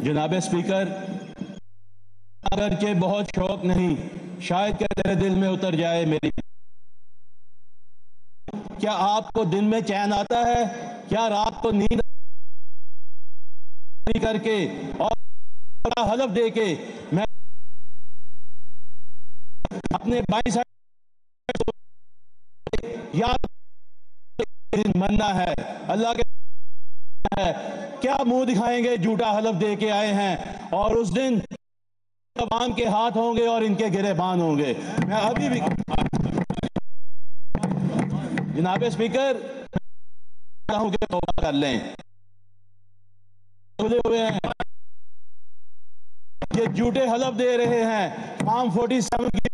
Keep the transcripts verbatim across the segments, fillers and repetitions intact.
جناب اسپیکر، اگرچہ بہت شوق نہیں، شاید کہ تیرے دل میں اتر جائے میری، کیا آپ کو دن میں چین آتا ہے؟ کیا رات کو نیند کر کے اور حلف دے کے میں اپنے بائیں سائڈ یاد مننا ہے اللہ کے ہے، کیا منہ دکھائیں گے؟ جھوٹا حلف دے کے آئے ہیں اور اس دن عوام کے ہاتھ ہوں گے اور ان کے گریبان ہوں گے۔ میں ابھی بھی جناب اسپیکر چاہتا ہوں کہ توبہ کر لیں، کھلے ہوئے ہیں، یہ جھوٹے حلف دے رہے ہیں، فارم فورٹی سیون کی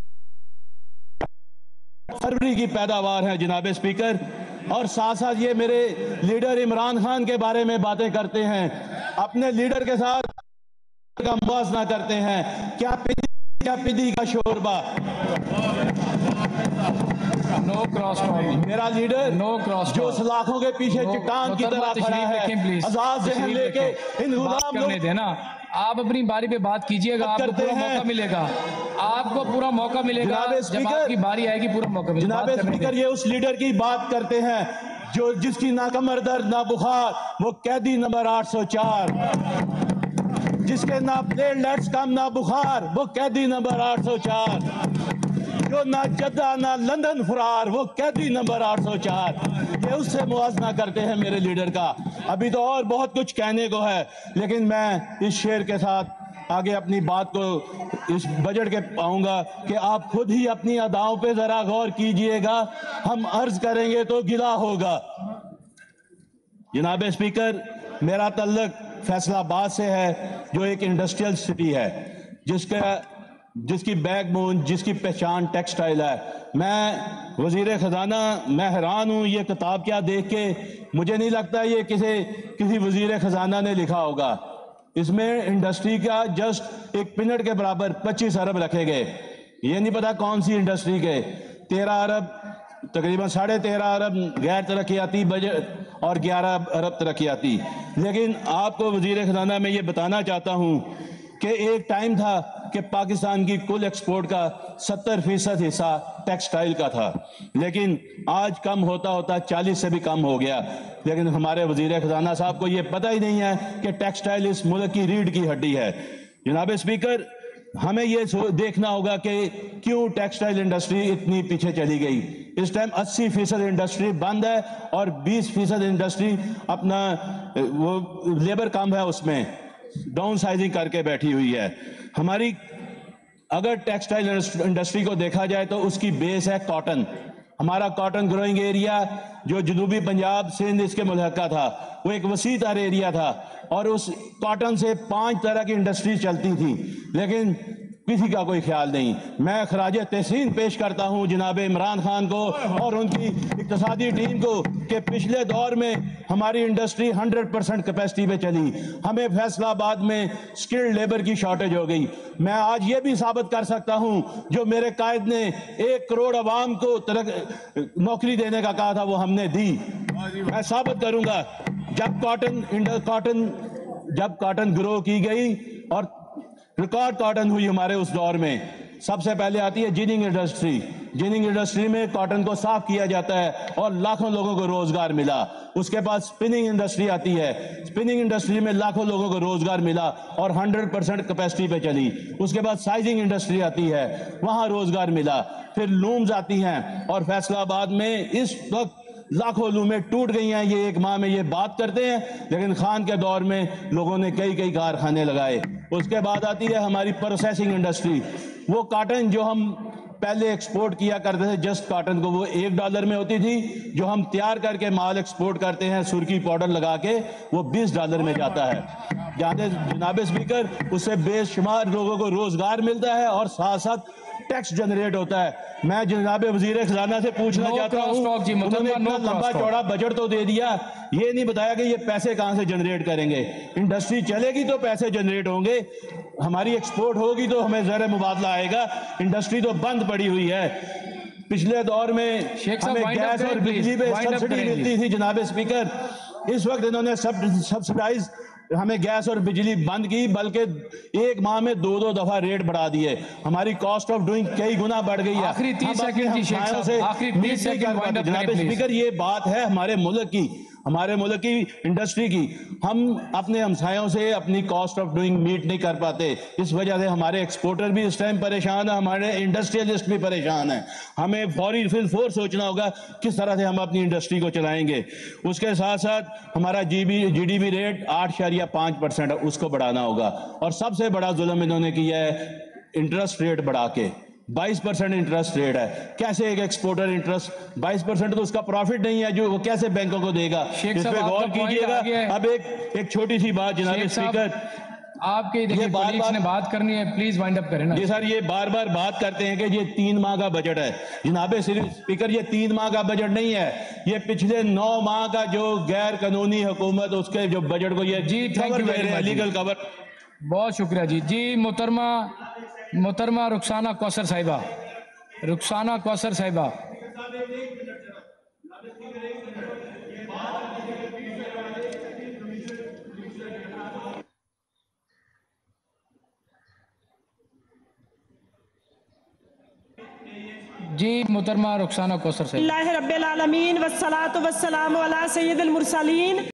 فروری کی پیداوار ہے جناب اسپیکر، اور ساتھ ساتھ یہ میرے لیڈر عمران خان کے بارے میں باتیں کرتے ہیں، اپنے لیڈر کے ساتھ کا موازنہ کرتے ہیں، کیا پدی کیا پدی کا شوربہ۔ No cross talk. میرا لیڈر نو کراس جو سلاخوں کے پیچھے چٹان کی طرح کھڑا ہے، آزاد ذہن لے کے ان غلام لوگ دینا، آپ اپنی باری پہ بات کیجئے گا، آپ کو پورا موقع ملے گا، آپ کو پورا موقع ملے گا، جب آپ کی باری آئے گی پورا موقع ملے گا۔ جناب اسپیکر، یہ اس لیڈر کی بات کرتے ہیں جو جس کی نہ کمر درد نہ بخار، وہ قیدی نمبر آٹھ سو چار، جس کے نہ پلیٹلیٹس کم نہ بخار، وہ قیدی نمبر آٹھ سو چار، جو نہ جدہ نہ لندن فرار، وہ قیدی نمبر آٹھ سو چار۔ یہ اس سے موازنہ کرتے ہیں میرے لیڈر کا۔ ابھی تو اور بہت کچھ کہنے کو ہے، لیکن میں اس شعر کے ساتھ آگے اپنی بات کو اس بجٹ کے پاؤں گا کہ آپ خود ہی اپنی اداؤں پہ ذرا غور کیجئے گا، ہم عرض کریں گے تو گلہ ہوگا۔ جناب اسپیکر، میرا تعلق فیصل آباد سے ہے، جو ایک انڈسٹریل سٹی ہے، جس کا جس کی بیک بون، جس کی پہچان ٹیکسٹائل ہے۔ میں وزیر خزانہ میں حیران ہوں، یہ کتاب کیا دیکھ کے، مجھے نہیں لگتا یہ کسی کسی وزیر خزانہ نے لکھا ہوگا۔ اس میں انڈسٹری کا جسٹ ایک پنٹ کے برابر پچیس ارب رکھے گئے، یہ نہیں پتا کون سی انڈسٹری کے، تیرہ ارب تقریباً ساڑھے تیرہ ارب غیر ترقیاتی بجٹ اور گیارہ ارب ترقیاتی۔ لیکن آپ کو وزیر خزانہ میں یہ بتانا چاہتا ہوں کہ ایک ٹائم تھا کہ پاکستان کی کل ایکسپورٹ کا ستر فیصد حصہ ٹیکسٹائل کا تھا، لیکن آج کم ہوتا ہوتا چالیس سے بھی کم ہو گیا۔ لیکن ہمارے وزیر خزانہ صاحب کو یہ پتہ ہی نہیں ہے کہ ٹیکسٹائل اس ملک کی ریڑھ کی ہڈی ہے۔ جناب اسپیکر، ہمیں یہ دیکھنا ہوگا کہ کیوں ٹیکسٹائل انڈسٹری اتنی پیچھے چلی گئی۔ اس ٹائم اسی فیصد انڈسٹری بند ہے اور بیس فیصد انڈسٹری اپنا وہ لیبر کم ہے، اس میں ڈاؤن سائزنگ کر کے بیٹھی ہوئی ہے۔ ہماری اگر ٹیکسٹائل انڈسٹری کو دیکھا جائے تو اس کی بیس ہے کاٹن۔ ہمارا کاٹن گروئنگ ایریا جو جنوبی پنجاب سندھ اس کے ملحقہ تھا، وہ ایک وسیع تر ایریا تھا، اور اس کاٹن سے پانچ طرح کی انڈسٹری چلتی تھی، لیکن کسی کا کوئی خیال نہیں۔ میں خراج تحسین پیش کرتا ہوں جناب عمران خان کو اور ان کی اقتصادی ٹیم کو کہ پچھلے دور میں ہماری انڈسٹری ہنڈریڈ پرسنٹ کیپیسٹی پہ چلی، ہمیں فیصل آباد میں سکلڈ لیبر کی شارٹیج ہو گئی۔ میں آج یہ بھی ثابت کر سکتا ہوں جو میرے قائد نے ایک کروڑ عوام کو نوکری دینے کا کہا تھا، وہ ہم نے دی۔ میں ثابت کروں گا جب کاٹن کاٹن جب کاٹن گرو کی گئی اور ریکارڈ کاٹن ہوئی ہمارے اس دور میں، سب سے پہلے آتی ہے جیننگ انڈسٹری۔ جیننگ انڈسٹری میں کاٹن کو صاف کیا جاتا ہے اور لاکھوں لوگوں کو روزگار ملا۔ اس کے بعد سپننگ انڈسٹری آتی ہے، سپننگ انڈسٹری میں لاکھوں لوگوں کو روزگار ملا اور ہنڈریڈ پرسنٹ کیپیسٹی پہ چلی۔ اس کے بعد سائزنگ انڈسٹری آتی ہے، وہاں روزگار ملا۔ پھر لومز آتی ہیں، اور فیصل آباد میں اس وقت لاکھوں لومیں ٹوٹ گئی ہیں۔ یہ ایک ماہ میں یہ بات کرتے ہیں، لیکن خان کے دور میں لوگوں نے کئی کئی کارخانے لگائے۔ اس کے بعد آتی ہے ہماری پروسیسنگ انڈسٹری۔ وہ کاٹن جو ہم پہلے ایکسپورٹ کیا کرتے تھے، جسٹ کاٹن کو، وہ ایک ڈالر میں ہوتی تھی، جو ہم تیار کر کے مال ایکسپورٹ کرتے ہیں سرخی پاؤڈر لگا کے، وہ بیس ڈالر میں جاتا ہے۔ جناب اسپیکر، اس سے بے شمار لوگوں کو روزگار ملتا ہے اور ساتھ ساتھ ٹیکس جنریٹ ہوتا ہے۔ میں جناب وزیر خزانہ سے پوچھنا چاہتا ہوں، انہوں نے اتنا لمبا چوڑا بجٹ تو دے دیا، یہ نہیں بتایا کہ یہ پیسے کہاں سے جنریٹ کریں گے۔ انڈسٹری چلے گی تو پیسے جنریٹ ہوں گے، ہماری ایکسپورٹ ہوگی تو ہمیں زر مبادلہ آئے گا۔ انڈسٹری تو بند پڑی ہوئی ہے۔ پچھلے دور میں ہمیں گیس اور بجلی پہ سبسڈی ملتی تھی جناب اسپیکر، اس وقت انہوں نے سبسڈائز ہمیں گیس اور بجلی بند کی، بلکہ ایک ماہ میں دو دو دفعہ ریٹ بڑھا دیے، ہماری کاسٹ آف ڈوئنگ کئی گنا بڑھ گئی ہے۔ آخری تیس سیکنڈ جی شیخ صاحب، آخری تیس سیکنڈ وائنڈ اپ کریں جناب پلیز۔ اسپیکر، یہ بات ہے ہمارے ملک کی، ہمارے ملک کی انڈسٹری کی، ہم اپنے ہمسایوں سے اپنی کاسٹ آف ڈوئنگ میٹ نہیں کر پاتے، اس وجہ سے ہمارے ایکسپورٹر بھی اس ٹائم پریشان ہیں، ہمارے انڈسٹریلسٹ بھی پریشان ہیں۔ ہمیں فوری فل فور سوچنا ہوگا کس طرح سے ہم اپنی انڈسٹری کو چلائیں گے۔ اس کے ساتھ ساتھ ہمارا G B G D P rate آٹھ اشاریہ پانچ پرسنٹ ہے، اس کو بڑھانا ہوگا۔ اور سب سے بڑا ظلم انہوں نے کیا ہے انٹرسٹ ریٹ بڑھا کے، بائیس پرسنٹ انٹرسٹ ریٹ ہے۔ کیسے ایک ایکسپورٹر انٹرسٹ بائیس پرسنٹ تو اس کا پروفٹ نہیں ہے جو وہ کیسے بینکوں کو دے گا؟ اس پہ غور کیجئے گا۔ اب ایک ایک چھوٹی سی بات جناب اسپیکر، آپ کے دیکھیں کولیگز نے بات کرنی ہے، پلیز وائنڈ اپ کریں نا۔ جی سر، یہ بار بار بات کرتے ہیں کہ یہ تین ماہ کا بجٹ ہے۔ جناب اسپیکر، یہ تین ماہ کا بجٹ نہیں ہے، یہ پچھلے نو ماہ کا جو غیر قانونی حکومت اس کے جو بجٹ کو یہ جی thank you very much, legal cover. بہت شکریہ جی۔ جی محترمہ محترمہ رخسانہ کوثر صاحبہ، رخسانہ کوثر صاحبہ۔ جی محترمہ رخسانہ کوثر صاحبہ۔ اللہ رب العالمین والصلاة والسلام علی سید المرسلین۔